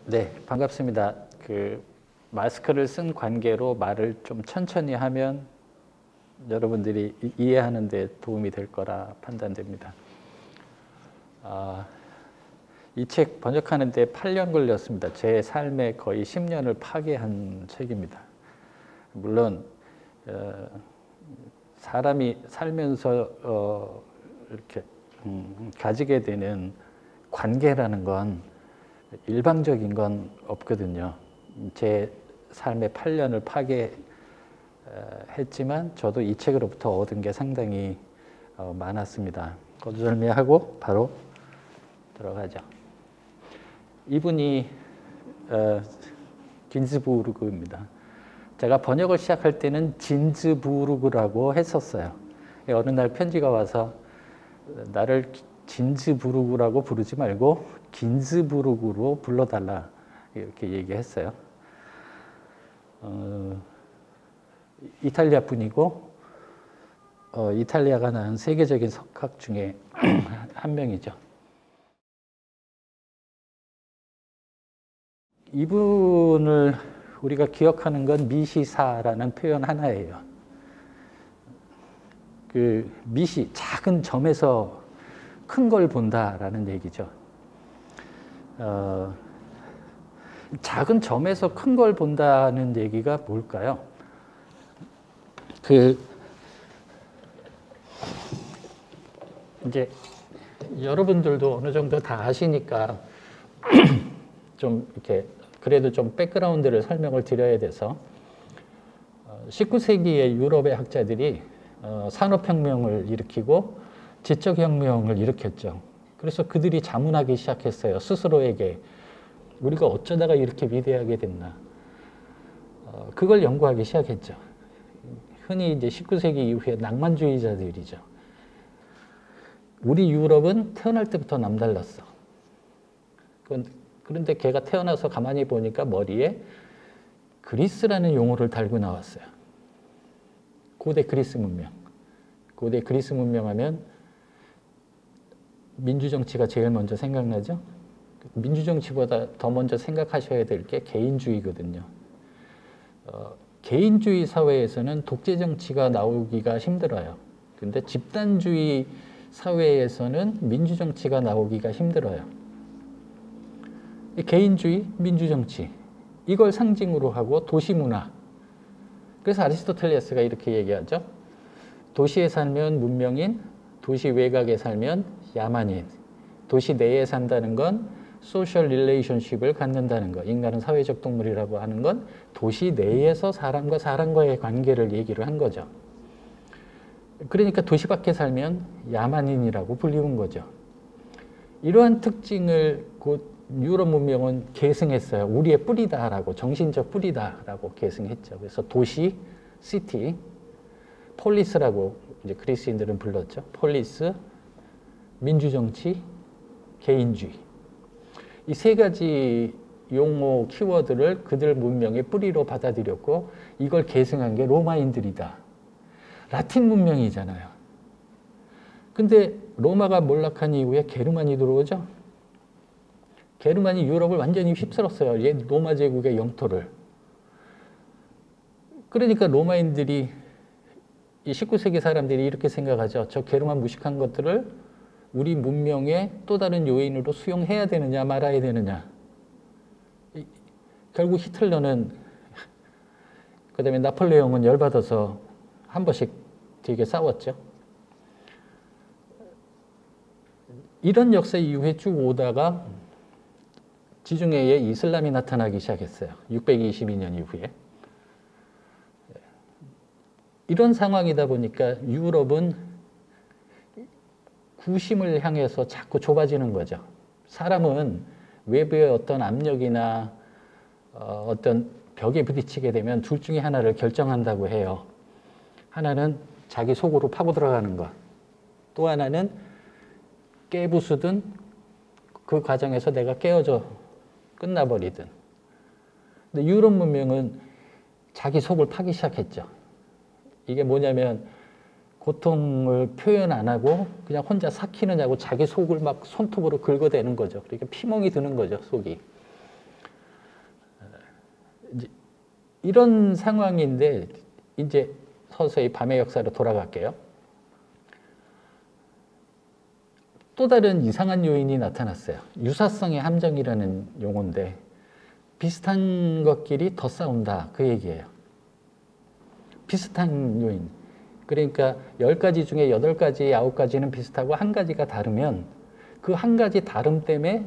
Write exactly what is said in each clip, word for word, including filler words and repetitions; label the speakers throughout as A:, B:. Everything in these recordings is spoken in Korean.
A: 네, 반갑습니다. 그 마스크를 쓴 관계로 말을 좀 천천히 하면 여러분들이 이- 이해하는 데 도움이 될 거라 판단됩니다. 아, 이 책 번역하는 데 팔 년 걸렸습니다. 제 삶의 거의 십 년을 파괴한 책입니다. 물론 어, 사람이 살면서 어, 이렇게 음, 가지게 되는 관계라는 건 일방적인 건 없거든요. 제 삶의 팔 년을 파괴했지만 저도 이 책으로부터 얻은 게 상당히 많았습니다. 거두절미하고 바로 들어가죠. 이분이 긴즈부르그입니다. 제가 번역을 시작할 때는 진즈부르그라고 했었어요. 어느 날 편지가 와서 나를 진즈부르그라고 부르지 말고 긴즈부르그로 불러달라 이렇게 얘기했어요. 어, 이탈리아 분이고 어, 이탈리아가 낳은 세계적인 석학 중에 한 명이죠. 이분을 우리가 기억하는 건 미시사라는 표현 하나예요. 그 미시, 작은 점에서 큰 걸 본다라는 얘기죠. 어, 작은 점에서 큰 걸 본다는 얘기가 뭘까요? 그 이제 여러분들도 어느 정도 다 아시니까 좀 이렇게 그래도 좀 백그라운드를 설명을 드려야 돼서 십구 세기의 유럽의 학자들이 산업혁명을 일으키고 지적혁명을 일으켰죠. 그래서 그들이 자문하기 시작했어요. 스스로에게 우리가 어쩌다가 이렇게 위대하게 됐나. 그걸 연구하기 시작했죠. 흔히 이제 십구 세기 이후에 낭만주의자들이죠. 우리 유럽은 태어날 때부터 남달랐어. 그런데 걔가 태어나서 가만히 보니까 머리에 그리스라는 용어를 달고 나왔어요. 고대 그리스 문명. 고대 그리스 문명 하면 민주정치가 제일 먼저 생각나죠? 민주정치보다 더 먼저 생각하셔야 될 게 개인주의거든요. 어, 개인주의 사회에서는 독재정치가 나오기가 힘들어요. 근데 집단주의 사회에서는 민주정치가 나오기가 힘들어요. 개인주의, 민주정치 이걸 상징으로 하고 도시문화. 그래서 아리스토텔레스가 이렇게 얘기하죠. 도시에 살면 문명인, 도시 외곽에 살면 야만인. 도시 내에 산다는 건 소셜 릴레이션십을 갖는다는 거. 인간은 사회적 동물이라고 하는 건 도시 내에서 사람과 사람과의 관계를 얘기를 한 거죠. 그러니까 도시 밖에 살면 야만인이라고 불리운 거죠. 이러한 특징을 곧 유럽 문명은 계승했어요. 우리의 뿌리다라고, 정신적 뿌리다라고 계승했죠. 그래서 도시, 시티, 폴리스라고 이제 그리스인들은 불렀죠. 폴리스, 민주정치, 개인주의. 이 세 가지 용어, 키워드를 그들 문명의 뿌리로 받아들였고 이걸 계승한 게 로마인들이다. 라틴 문명이잖아요. 근데 로마가 몰락한 이후에 게르만이 들어오죠. 게르만이 유럽을 완전히 휩쓸었어요. 옛 로마 제국의 영토를. 그러니까 로마인들이 이 십구 세기 사람들이 이렇게 생각하죠. 저 게르만 무식한 것들을 우리 문명의 또 다른 요인으로 수용해야 되느냐 말아야 되느냐. 결국 히틀러는 그 다음에 나폴레옹은 열받아서 한 번씩 되게 싸웠죠. 이런 역사 이후에 쭉 오다가 지중해에 이슬람이 나타나기 시작했어요. 육백이십이 년 이후에. 이런 상황이다 보니까 유럽은 구심을 향해서 자꾸 좁아지는 거죠. 사람은 외부의 어떤 압력이나 어, 어떤 벽에 부딪히게 되면 둘 중에 하나를 결정한다고 해요. 하나는 자기 속으로 파고 들어가는 것. 또 하나는 깨부수든 그 과정에서 내가 깨어져 끝나버리든. 근데 유럽 문명은 자기 속을 파기 시작했죠. 이게 뭐냐면 고통을 표현 안 하고 그냥 혼자 삭히느냐고 자기 속을 막 손톱으로 긁어대는 거죠. 그러니까 피멍이 드는 거죠, 속이. 이런 상황인데 이제 서서히 밤의 역사로 돌아갈게요. 또 다른 이상한 요인이 나타났어요. 유사성의 함정이라는 용어인데 비슷한 것끼리 더 싸운다 그 얘기예요. 비슷한 요인. 그러니까 열 가지 중에 여덟 가지, 아홉 가지는 비슷하고 한 가지가 다르면 그 한 가지 다름 때문에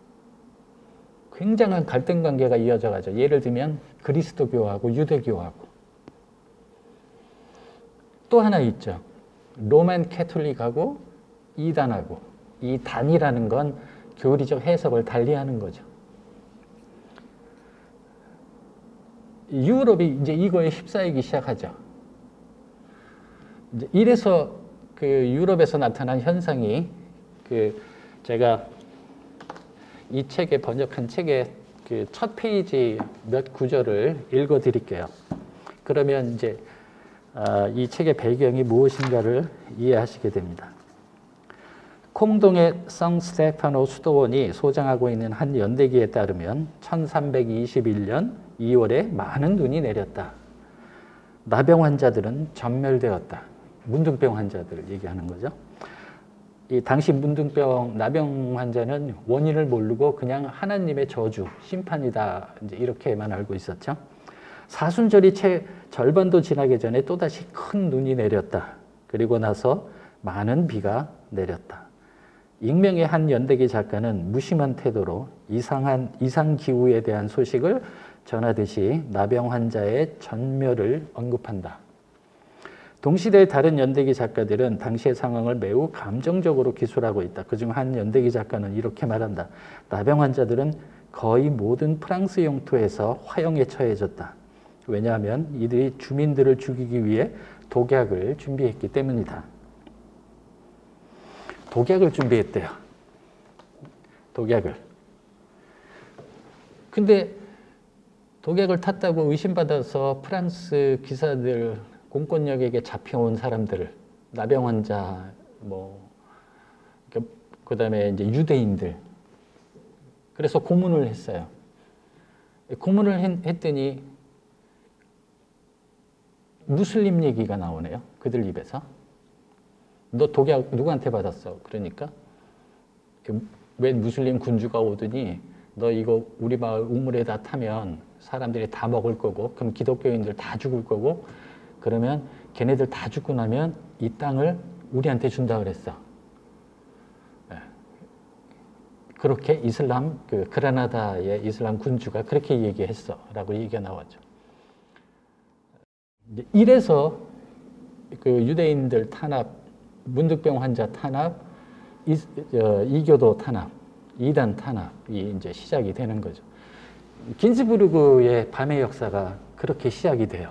A: 굉장한 갈등 관계가 이어져 가죠. 예를 들면 그리스도교하고 유대교하고. 또 하나 있죠. 로만 캐톨릭하고 이단하고. 이 단이라는 건 교리적 해석을 달리하는 거죠. 유럽이 이제 이거에 휩싸이기 시작하죠. 이제 이래서 그 유럽에서 나타난 현상이 그 제가 이 책에 번역한 책의 그 첫 페이지 몇 구절을 읽어 드릴게요. 그러면 이제 이 책의 배경이 무엇인가를 이해하시게 됩니다. 콩동의 성 스테파노 수도원이 소장하고 있는 한 연대기에 따르면 천삼백이십일 년 이월에 많은 눈이 내렸다. 나병 환자들은 전멸되었다. 문둥병 환자들을 얘기하는 거죠. 이 당시 문둥병 나병 환자는 원인을 모르고 그냥 하나님의 저주, 심판이다 이제 이렇게만 알고 있었죠. 사순절이 채 절반도 지나기 전에 또다시 큰 눈이 내렸다. 그리고 나서 많은 비가 내렸다. 익명의 한 연대기 작가는 무심한 태도로 이상한 이상 기후에 대한 소식을 전하듯이 나병 환자의 전멸을 언급한다. 동시대의 다른 연대기 작가들은 당시의 상황을 매우 감정적으로 기술하고 있다. 그중 한 연대기 작가는 이렇게 말한다. 나병 환자들은 거의 모든 프랑스 영토에서 화형에 처해졌다. 왜냐하면 이들이 주민들을 죽이기 위해 독약을 준비했기 때문이다. 독약을 준비했대요. 독약을. 근데 독약을 탔다고 의심받아서 프랑스 기사들, 공권력에게 잡혀온 사람들을, 나병 환자, 뭐, 그 다음에 이제 유대인들. 그래서 고문을 했어요. 고문을 했, 했더니 무슬림 얘기가 나오네요. 그들 입에서. 너 독약 누구한테 받았어? 그러니까 왜 무슬림 군주가 오더니 너 이거 우리 마을 우물에다 타면 사람들이 다 먹을 거고 그럼 기독교인들 다 죽을 거고 그러면 걔네들 다 죽고 나면 이 땅을 우리한테 준다 그랬어. 그렇게 이슬람 그 그라나다의 이슬람 군주가 그렇게 얘기했어라고 얘기가 나왔죠. 이래서 그 유대인들 탄압, 문둥병 환자 탄압, 이, 어, 이교도 탄압, 이단 탄압이 이제 시작이 되는 거죠. 긴즈부르크의 밤의 역사가 그렇게 시작이 돼요.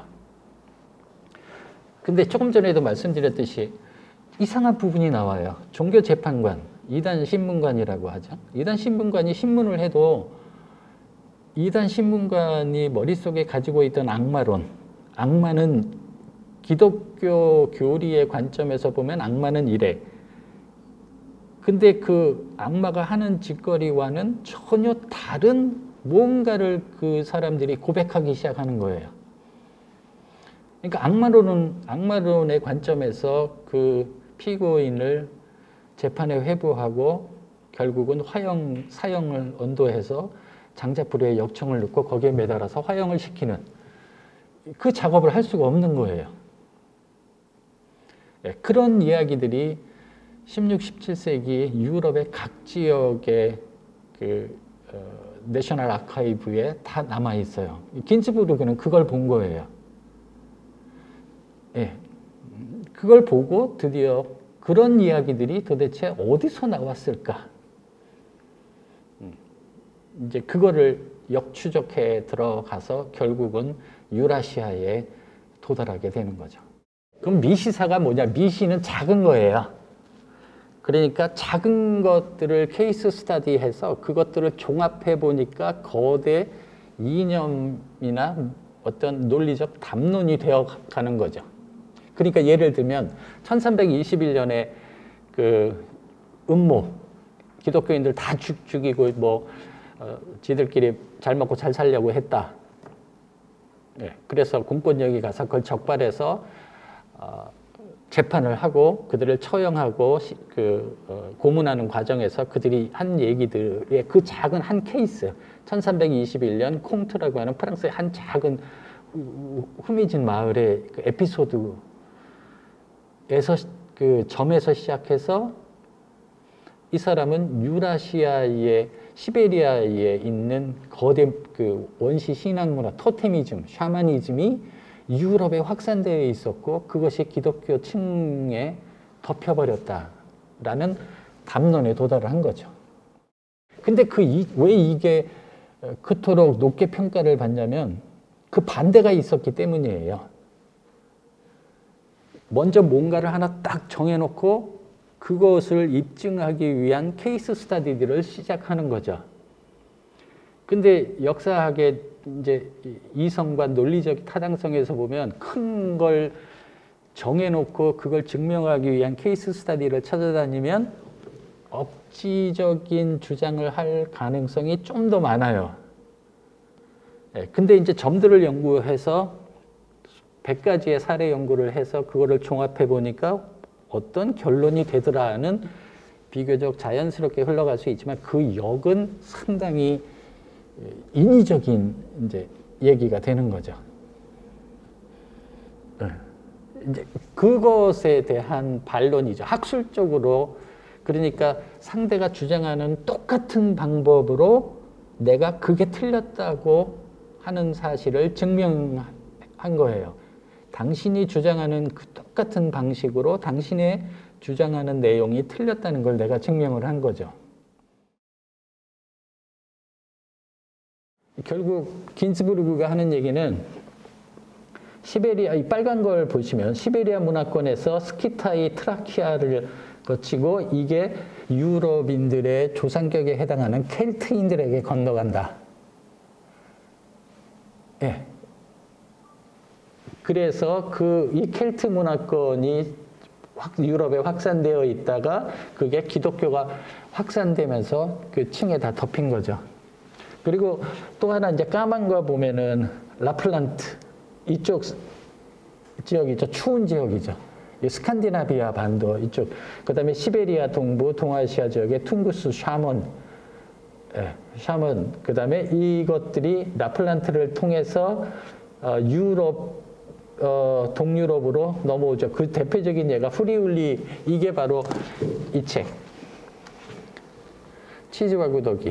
A: 근데 조금 전에도 말씀드렸듯이 이상한 부분이 나와요. 종교재판관, 이단 신문관이라고 하죠. 이단 신문관이 신문을 해도 이단 신문관이 머릿속에 가지고 있던 악마론, 악마는 기독교 교리의 관점에서 보면 악마는 이래. 근데 그 악마가 하는 짓거리와는 전혀 다른 뭔가를 그 사람들이 고백하기 시작하는 거예요. 그러니까 악마론은, 악마론의 관점에서 그 피고인을 재판에 회부하고 결국은 화형, 사형을 언도해서 장자불에 역청을 넣고 거기에 매달아서 화형을 시키는 그 작업을 할 수가 없는 거예요. 그런 이야기들이 십육, 십칠 세기 유럽의 각 지역의 그 어, 내셔널 아카이브에 다 남아 있어요. 긴즈부르크는 그걸 본 거예요. 예, 그걸 보고 드디어 그런 이야기들이 도대체 어디서 나왔을까? 이제 그거를 역추적해 들어가서 결국은 유라시아에 도달하게 되는 거죠. 그럼 미시사가 뭐냐? 미시는 작은 거예요. 그러니까 작은 것들을 케이스 스터디해서 그것들을 종합해 보니까 거대 이념이나 어떤 논리적 담론이 되어 가는 거죠. 그러니까 예를 들면 천삼백이십일 년에 그 음모, 기독교인들 다 죽, 죽이고 뭐 어, 지들끼리 잘 먹고 잘 살려고 했다. 예, 그래서 공권력이 가서 그걸 적발해서 어, 재판을 하고 그들을 처형하고 시, 그 어, 고문하는 과정에서 그들이 한 얘기들의 그 작은 한 케이스, 천삼백이십일 년 콩트라고 하는 프랑스의 한 작은 후미진 마을의 그 에피소드에서 그 점에서 시작해서 이 사람은 유라시아의 시베리아에 있는 거대 그 원시 신앙 문화, 토테미즘, 샤머니즘이 유럽에 확산되어 있었고 그것이 기독교 층에 덮여버렸다라는 담론에 도달을 한 거죠. 근데 그 왜 이게 그토록 높게 평가를 받냐면 그 반대가 있었기 때문이에요. 먼저 뭔가를 하나 딱 정해놓고 그것을 입증하기 위한 케이스 스터디들을 시작하는 거죠. 근데 역사학의 이제 이성과 논리적 타당성에서 보면 큰 걸 정해놓고 그걸 증명하기 위한 케이스 스터디를 찾아다니면 억지적인 주장을 할 가능성이 좀 더 많아요. 네, 근데 이제 점들을 연구해서 백 가지의 사례 연구를 해서 그거를 종합해 보니까 어떤 결론이 되더라는 비교적 자연스럽게 흘러갈 수 있지만 그 역은 상당히 인위적인 이제 얘기가 되는 거죠. 네. 이제 그것에 대한 반론이죠. 학술적으로 그러니까 상대가 주장하는 똑같은 방법으로 내가 그게 틀렸다고 하는 사실을 증명한 거예요. 당신이 주장하는 그 똑같은 방식으로 당신의 주장하는 내용이 틀렸다는 걸 내가 증명을 한 거죠. 결국 긴스부르크가 하는 얘기는 시베리아, 이 빨간 걸 보시면 시베리아 문화권에서 스키타이 트라키아를 거치고 이게 유럽인들의 조상격에 해당하는 켈트인들에게 건너간다. 예. 그래서 그 이 켈트 문화권이 확 유럽에 확산되어 있다가 그게 기독교가 확산되면서 그 층에 다 덮인 거죠. 그리고 또 하나 이제 까만 거 보면은 라플란트 이쪽 지역이죠. 추운 지역이죠. 스칸디나비아 반도 이쪽. 그다음에 시베리아 동부, 동아시아 지역의 퉁구스, 샤먼, 예, 샤먼. 그다음에 이것들이 라플란트를 통해서 어, 유럽, 어, 동유럽으로 넘어오죠. 그 대표적인 예가 후리울리. 이게 바로 이 책. 치즈와 구더기.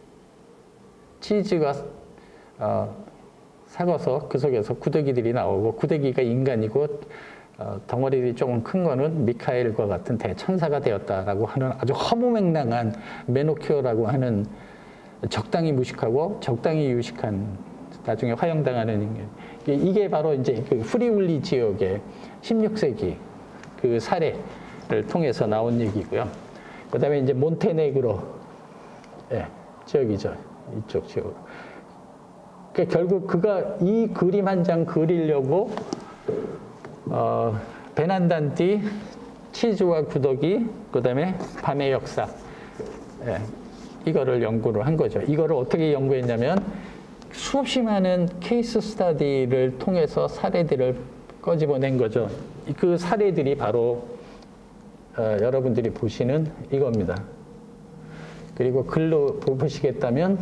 A: 치즈가 어, 삭아서 그 속에서 구더기들이 나오고 구더기가 인간이고 어, 덩어리들이 조금 큰 거는 미카엘과 같은 대천사가 되었다라고 하는 아주 허무맹랑한 메노키오라고 하는 적당히 무식하고 적당히 유식한 나중에 화형당하는 인간. 이게 바로 이제 그 프리울리 지역의 십육 세기 그 사례를 통해서 나온 얘기고요. 그 다음에 이제 몬테네그로 예, 지역이죠. 이쪽 지역. 그러니까 결국 그가 이 그림 한 장 그리려고 어, 베난단띠, 치즈와 구더기, 그 다음에 밤의 역사, 예, 이거를 연구를 한 거죠. 이거를 어떻게 연구했냐면 수없이 많은 케이스 스터디를 통해서 사례들을 꺼집어낸 거죠. 그 사례들이 바로 어, 여러분들이 보시는 이겁니다. 그리고 글로 보시겠다면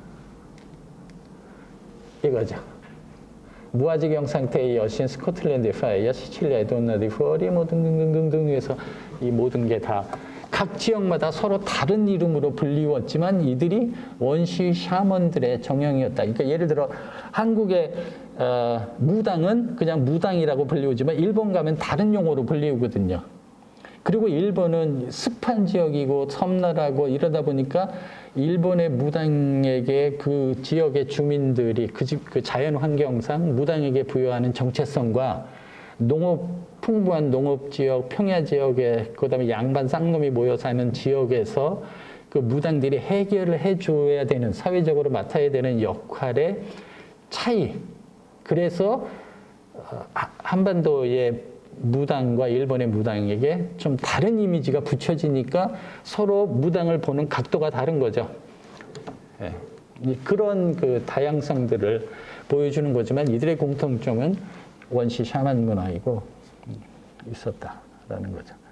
A: 이거죠. 무아지경 상태의 여신, 스코틀랜드의 파이어, 시칠리아의 돈나디 푸어리 뭐 등등등등등 해서 이 모든 게 다 각 지역마다 서로 다른 이름으로 불리웠지만 이들이 원시 샤먼들의 정형이었다. 그러니까 예를 들어 한국의 어, 무당은 그냥 무당이라고 불리우지만 일본 가면 다른 용어로 불리우거든요. 그리고 일본은 습한 지역이고 섬나라고 이러다 보니까 일본의 무당에게 그 지역의 주민들이 그, 집, 그 자연 환경상 무당에게 부여하는 정체성과 농업 풍부한 농업 지역, 평야 지역에 그다음에 양반 쌍놈이 모여 사는 지역에서 그 무당들이 해결을 해줘야 되는 사회적으로 맡아야 되는 역할의 차이. 그래서 한반도의 무당과 일본의 무당에게 좀 다른 이미지가 붙여지니까 서로 무당을 보는 각도가 다른 거죠. 예. 그런 그 다양성들을 보여주는 거지만 이들의 공통점은 원시 샤만 문화이고 있었다라는 거죠.